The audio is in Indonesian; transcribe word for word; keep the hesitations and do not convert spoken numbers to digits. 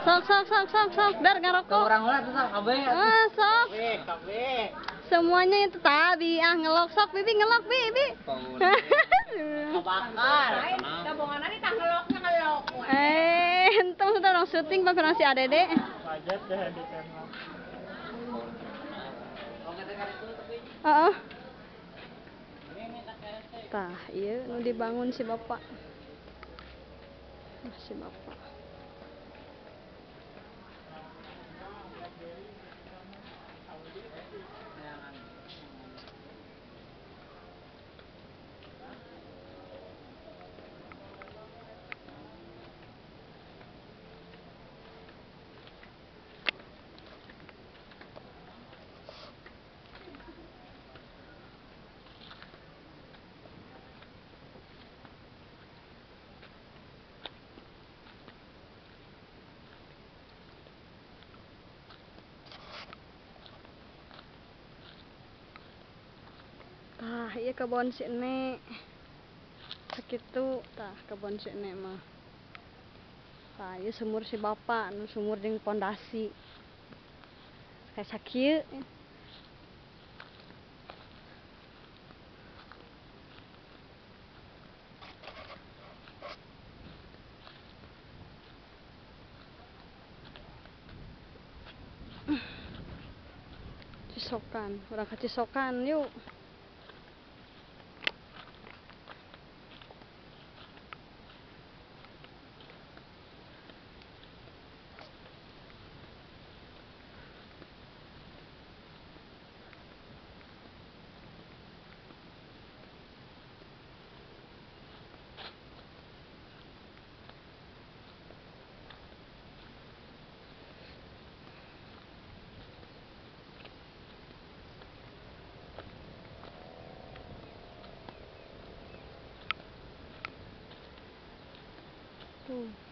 Sok sok sok sok sok dar ngerokok. Orang lah tuh kabe. Ah, sok. Kabe, kabe. Semuanya itu tadi ah ngelok sok bibi ngelok bibi. Kebakar. Gabungan tadi tah ngeloknya ngelok. Eh, entung sudah orang syuting pak orang si Adede. Pajat deh di channel. Heeh. Tah, iya nu dibangun si bapak. Nah, si bapak. Tah, iya kebon si Nek. Sakitu tah kebon si Nek mah. Tah, ieu sumur si bapak, nu sumur jeung pondasi. Kayak sakieu. Cisokan, urang ka Cisokan yuk. Tuh.